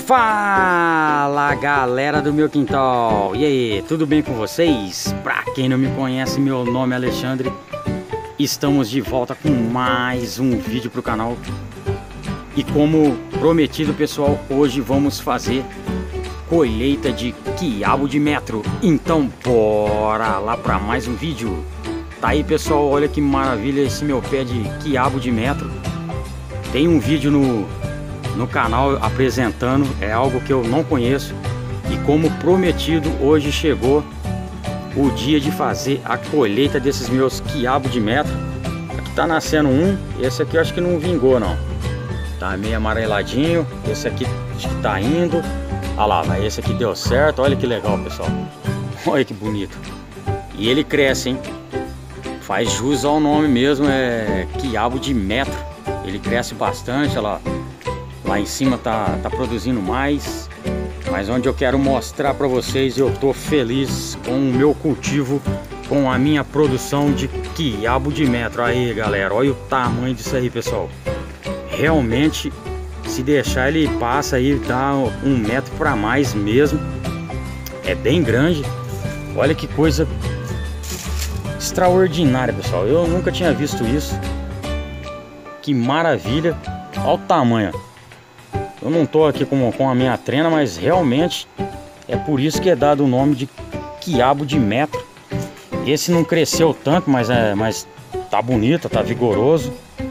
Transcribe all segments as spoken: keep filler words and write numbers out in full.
Fala galera do meu quintal, e aí, tudo bem com vocês? Pra quem não me conhece, meu nome é Alexandre. Estamos de volta com mais um vídeo pro canal. E como prometido, pessoal, hoje vamos fazer colheita de quiabo de metro. Então bora lá para mais um vídeo. Tá aí, pessoal, olha que maravilha esse meu pé de quiabo de metro. Tem um vídeo no, no canal apresentando, é algo que eu não conheço. E como prometido, hoje chegou o dia de fazer a colheita desses meus quiabo de metro. Aqui tá nascendo um, esse aqui eu acho que não vingou não. Tá meio amareladinho, esse aqui acho que tá indo. Olha lá, mas esse aqui deu certo, olha que legal, pessoal. Olha que bonito. E ele cresce, hein? Faz jus ao nome mesmo, é quiabo de metro. Ele cresce bastante, olha lá. Lá em cima tá, tá produzindo mais. Mas onde eu quero mostrar para vocês, eu tô feliz com o meu cultivo, com a minha produção de quiabo de metro. Aí, galera, olha o tamanho disso aí, pessoal. Realmente, se deixar, ele passa aí, dá um metro para mais mesmo. É bem grande. Olha que coisa extraordinária, pessoal. Eu nunca tinha visto isso. Que maravilha. Olha o tamanho. Eu não tô aqui com, com a minha trena, mas realmente é por isso que é dado o nome de quiabo de metro. Esse não cresceu tanto, mas, é, mas tá bonito, tá vigoroso.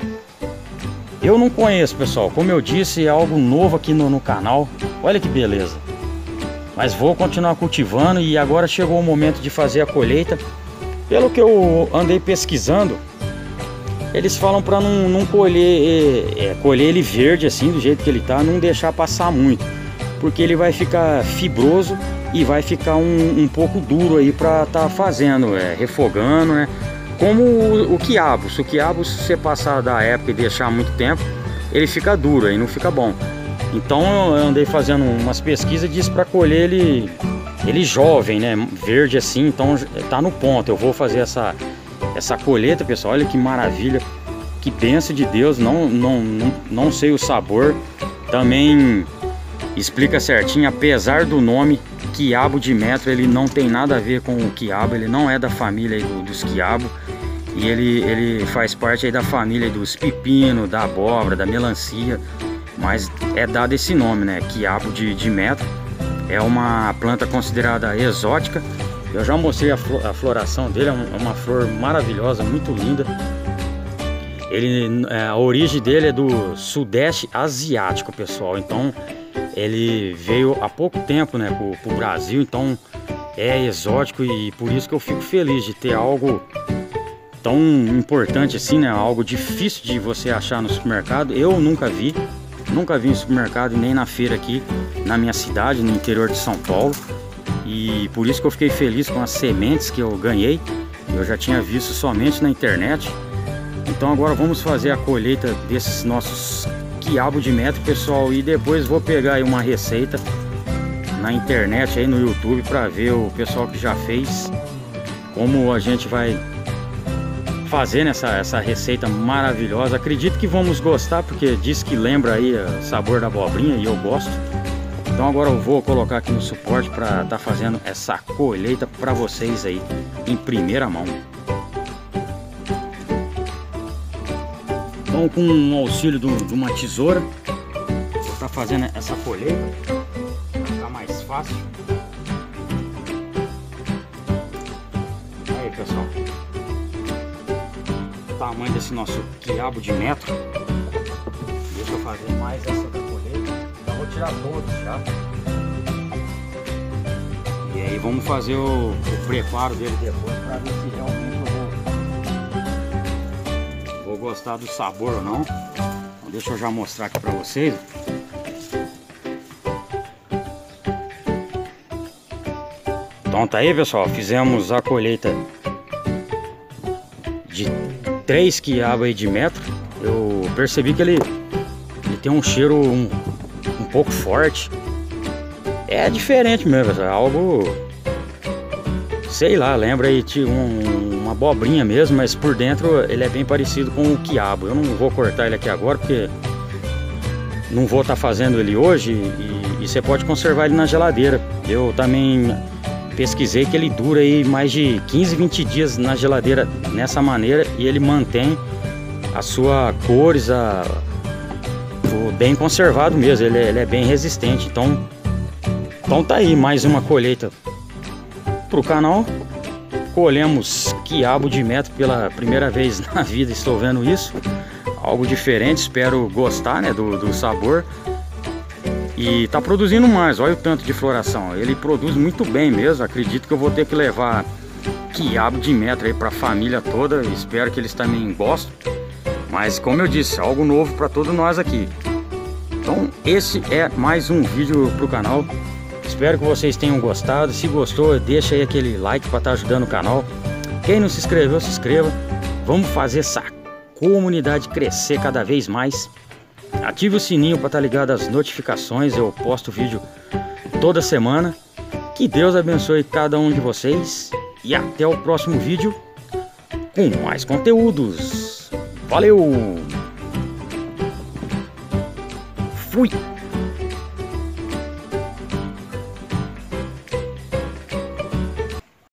Eu não conheço, pessoal. Como eu disse, é algo novo aqui no, no canal. Olha que beleza. Mas vou continuar cultivando e agora chegou o momento de fazer a colheita. Pelo que eu andei pesquisando, eles falam para não, não colher, é, é, colher ele verde assim, do jeito que ele tá, não deixar passar muito, porque ele vai ficar fibroso e vai ficar um, um pouco duro aí para tá fazendo, é, refogando, né? Como o, o quiabo. Se o quiabo, se você passar da época e deixar muito tempo, ele fica duro aí, não fica bom. Então eu andei fazendo umas pesquisas disso para colher ele, ele jovem, né? Verde assim, então tá no ponto. Eu vou fazer essa essa colheita, pessoal. Olha que maravilha, que bênção de Deus. Não, não, não, não sei o sabor. Também explica certinho, apesar do nome quiabo de metro, ele não tem nada a ver com o quiabo. Ele não é da família do, dos quiabo. E ele, ele faz parte aí da família dos pepinos, da abóbora, da melancia. Mas é dado esse nome, né? Quiabo de, de metro. É uma planta considerada exótica. Eu já mostrei a, flor, a floração dele, é uma flor maravilhosa, muito linda. Ele, a origem dele é do Sudeste Asiático, pessoal. Então ele veio há pouco tempo, né, para o Brasil. Então é exótico e por isso que eu fico feliz de ter algo tão importante assim, né? Algo difícil de você achar no supermercado. Eu nunca vi, nunca vi em supermercado nem na feira aqui na minha cidade, no interior de São Paulo. E por isso que eu fiquei feliz com as sementes que eu ganhei. Eu já tinha visto somente na internet. Então agora vamos fazer a colheita desses nossos quiabo de metro, pessoal. E depois vou pegar aí uma receita na internet, aí no YouTube, para ver o pessoal que já fez, como a gente vai fazer essa, essa receita maravilhosa. Acredito que vamos gostar, porque diz que lembra aí o sabor da abobrinha e eu gosto. Então agora eu vou colocar aqui no suporte para estar tá fazendo essa colheita para vocês aí em primeira mão. Então, com o auxílio do, de uma tesoura, vou estar tá fazendo essa colheita para ficar mais fácil. Aí, pessoal, o tamanho desse nosso quiabo de metro. Deixa eu fazer mais essa da colheita. Vou tirar todos já. E aí vamos fazer o, o preparo dele depois para ver se realmente eu vou, vou gostar do sabor ou não. Então deixa eu já mostrar aqui para vocês. Então tá aí, pessoal, fizemos a colheita de três quiabos aí de metro. Eu percebi que ele, ele tem um cheiro um, um pouco forte. É diferente mesmo, é algo, sei lá, lembra aí de um, uma abobrinha mesmo, mas por dentro ele é bem parecido com o quiabo. Eu não vou cortar ele aqui agora porque não vou estar fazendo ele hoje e, e você pode conservar ele na geladeira. Eu também pesquisei que ele dura aí mais de quinze, vinte dias na geladeira nessa maneira e ele mantém a sua cores, a, o bem conservado mesmo, ele é, ele é bem resistente. Então, então tá aí mais uma colheita pro canal. Colhemos quiabo de metro pela primeira vez na vida, estou vendo isso. Algo diferente, espero gostar, né, do, do sabor. E tá produzindo mais, olha o tanto de floração. Ele produz muito bem mesmo, acredito que eu vou ter que levar quiabo de metro aí pra família toda. Espero que eles também gostem. Mas como eu disse, algo novo para todos nós aqui. Então esse é mais um vídeo pro canal. Espero que vocês tenham gostado. Se gostou, deixa aí aquele like para estar ajudando o canal. Quem não se inscreveu, se inscreva. Vamos fazer essa comunidade crescer cada vez mais. Ative o sininho para estar ligado às notificações. Eu posto vídeo toda semana. Que Deus abençoe cada um de vocês. E até o próximo vídeo com mais conteúdos. Valeu! Fui!